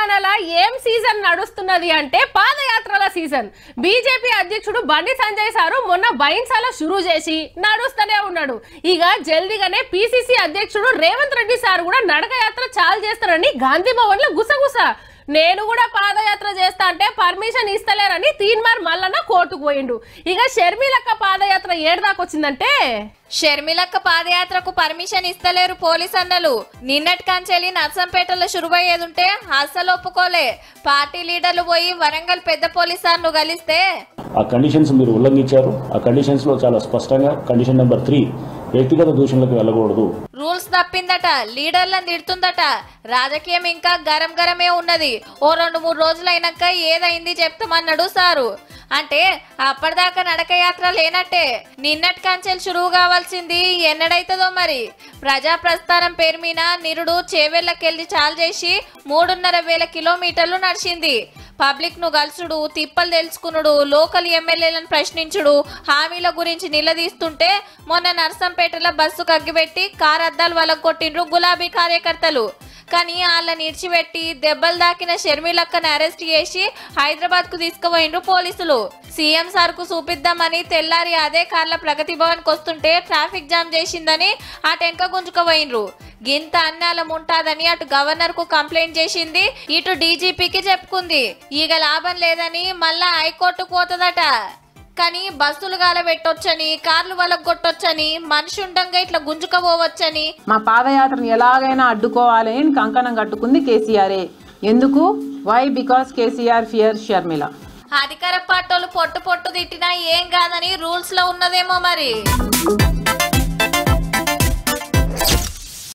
తెలంగాణలో ఏం సీజన్ నడుస్తున్నది అంటే పాదయాత్రల సీజన్. బీజేపీ అధ్యక్షుడు బండి సంజయ్ సారు మొన్న బైన్సాల షురూ చేసి నడుస్తూనే ఉన్నాడు. ఇక జల్దీగానే పీసీసీ అధ్యక్షుడు రేవంత్ రెడ్డి సార్ కూడా నడకయాత్ర చాలు చేస్తారని గాంధీ భవన్ లో గుసగుస. నేను కూడా పాదయాత్ర చేస్తా అంటే పర్మిషన్ ఇస్తలేరని తీన్మార్ మల్లన్న కోర్టుకు పోయిండు. ఇక షర్మిలక్క పాదయాత్ర ఏడదాకొచ్చిందంటే షర్మిలక్క పాదయాత్రకు పర్మిషన్ ఇస్తలేరు పోలీస్ అన్నలు. నిన్నటి కాంచెలి నర్సంపేటలో శురువయ్యేదుంటే అస్సలు ఒప్పుకోలే. పార్టీ లీడర్లు పోయి వరంగల్ పెద్ద పోలీసార్ను కలిస్తే ఆ కండిషన్స్ మీరు ఉల్లంఘించారు. ఆ కండిషన్స్ లో చాలా స్పష్టంగా కండిషన్ నెంబర్ 3 వ్యక్తిగత దూషణలకు వెళ్ళకూడదు. రూల్స్ తప్పిందట, లీడర్లను తిడుతుందట. రాజకీయం ఇంకా గరమే ఉన్నది. ఓ 2-3 రోజులైనాక ఏదైంది చెప్తామన్నాడు సారు. అంటే అప్పటిదాకా నడకయాత్ర లేనట్టే. నిన్నటి కంచెలు షురువు కావాల్సింది ఎన్నడైతుందో మరి. ప్రజా ప్రస్థానం పేరు మీద నిరుడు చేవెళ్లకెళ్లి చాలు చేసి 3,500 కిలోమీటర్లు నడిచింది. పబ్లిక్ ను గలుసుడు, తిప్పలు తెలుసుకునుడు, లోకల్ ఎమ్మెల్యేలను ప్రశ్నించుడు, హామీల గురించి నిలదీస్తుంటే మొన్న నర్సంపేటలో బస్సు కగ్గిపెట్టి కారు అద్దాలు వలగొట్టిండ్రు గులాబీ కార్యకర్తలు. కానీ వాళ్ళని ఇడిచిపెట్టి దెబ్బలు దాకిన షర్మిలక్కను అరెస్ట్ చేసి హైదరాబాద్ కు తీసుకుపోయిండ్రు పోలీసులు. సీఎం సార్ కు చూపిద్దామని తెల్లారి అదే కార్ల ప్రగతి భవన్ కు వస్తుంటే ట్రాఫిక్ జామ్ చేసిందని అటెంక గుంజుకుపోయిండ్రు. గింత అన్యాయం ఉంటాదని అటు గవర్నర్ కు కంప్లైంట్ చేసింది, ఇటు డీజీపీకి చెప్పుకుంది. ఇక లాభం లేదని మళ్ళా హైకోర్టుకు పోతుందట. కానీ బస్సులు గాలబెట్టొచ్చని, కార్లు వలగొట్టొచ్చని, మనిషి ఉండంగా ఇట్లా గుంజుకపోవచ్చని మా పాదయాత్రను ఎలాగైనా అడ్డుకోవాలి అని కంకణం కట్టుకుంది కేసీఆరే. ఎందుకు? Why? Because KCR fear Sharmila. అధికార పార్టీలు పొట్టు తిట్టినా ఏం కాదని రూల్స్ లో ఉన్నదేమో మరి.